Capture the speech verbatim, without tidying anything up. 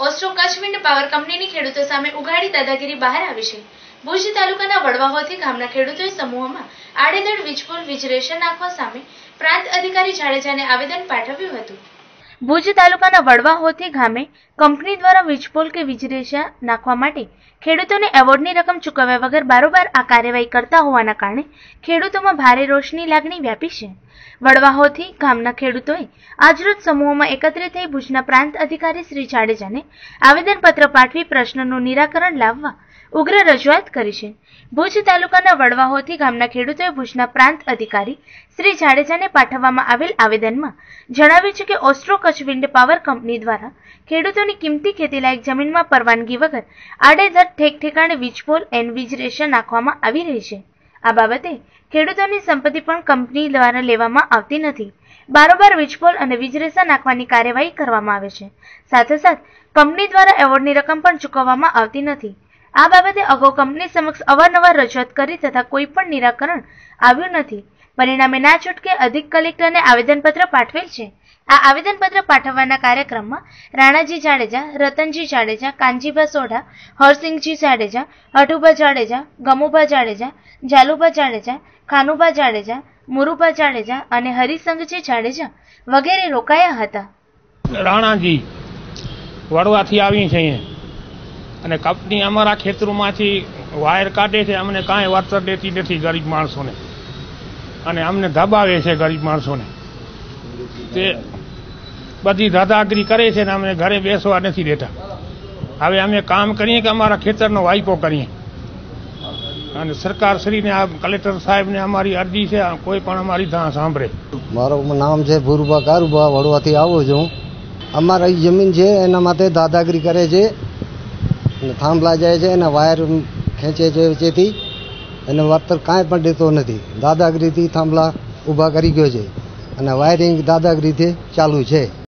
ઓસ્ટ્રો Kutch wind power કંપનીની ખેડૂતો સામે ઉઘાડી દાદાગીરી બહાર આવી છે। ભુજ તાલુકાના વડવાહોથી ગામના ખેડૂતોએ સમૂહમાં આડેધડ વીજપોલ વીજ રેશન નાખવા સામે પ્રાંત અધિકારી જાડેજાને આવેદન પાઠવ્યું હતું। ભુજ તાલુકાના વડવાહોથી ગામે કંપની દ્વારા વીજપોલ કે વીજ રેશા નાખવા માટે ખેડૂતોને એવોર્ડની રકમ ચૂકવ્યા વગર બારોબાર આ કાર્યવાહી કરતા હોવાના કારણે ખેડૂતોમાં ભારે રોષની લાગણી વ્યાપી છે। વડવાહોથી ગામના ખેડૂતોએ આજરોજ સમૂહોમાં એકત્રિત થઈ ભુજના પ્રાંત અધિકારી શ્રી જાડેજાને આવેદનપત્ર પાઠવી પ્રશ્નનું નિરાકરણ લાવવા ઉગ્ર રજૂઆત કરી છે। ભુજ તાલુકાના વડવાહોથી ગામના ખેડૂતોએ ભુજના પ્રાંત અધિકારી શ્રી જાડેજાને પાઠવવામાં આવેલ આવેદનમાં જણાવ્યું છે કે Ostro Kutch wind power company દ્વારા ખેડૂતોની કિંમતી ખેતીલાયક જમીનમાં પરવાનગી વગર આડેધડ ઠેક ઠેકાણે વીજપોલ એન વીજ રેશા નાખવામાં આવી રહી છે। આ બાબતે ખેડૂતોની સંપત્તિ પણ કંપની દ્વારા લેવામાં આવતી નથી। બારોબાર વીજપોલ અને વીજ રેશા નાખવાની કાર્યવાહી કરવામાં આવે છે। સાથોસાથ કંપની દ્વારા એવોર્ડની રકમ પણ ચૂકવવામાં આવતી નથી। આ બાબતે અગાઉ કંપની સમક્ષ અવારનવાર રજૂઆત કરી તથા કોઈ પણ નિરાકરણ આવ્યું નથી। પરિણામે ના છૂટકે અધિક કલેક્ટરને આવેદનપત્ર પાઠવેલ છે। આ આવેદનપત્ર પાઠવવાના કાર્યક્રમમાં રાણાજી જાડેજા, રતનજી જાડેજા, કાનજીભા સોઢા, હરસિંહજી જાડેજા, હઠુભા જાડેજા, ગમુભા જાડેજા, જાલુભા જાડેજા, ખાનુભા જાડેજા, મુરુભા જાડેજા અને હરિસંગજી જાડેજા વગેરે રોકાયા હતા। રાણાજી વડવાથી આવી છે અને કંપની અમારા ખેતરોમાંથી વાયર કાઢે છે, અમને કાંઈ વળતર દેતી નથી ગરીબ માણસોને, અને અમને દબાવે છે ગરીબ માણસોને। તે બધી દાદાગીરી કરે છે ને અમને ઘરે બેસવા નથી દેતા। હવે અમે કામ કરીએ કે અમારા ખેતરનો વાઇપો કરીએ, અને સરકાર શ્રીને આ કલેક્ટર સાહેબને અમારી અરજી છે, કોઈ પણ અમારી ધા સાંભળે। મારું નામ છે ભુરુભા કારુભા, વડવાથી આવું છું। અમારી જમીન છે એના માટે દાદાગીરી કરે છે, થાંભલા જાય છે અને વાયર ખેંચે છે, જેથી એને વળતર કાંઈ પણ દેતો નથી। દાદાગીરીથી થાંભલા ઊભા કરી ગયો છે અને વાયરિંગ દાદાગીરીથી ચાલુ છે।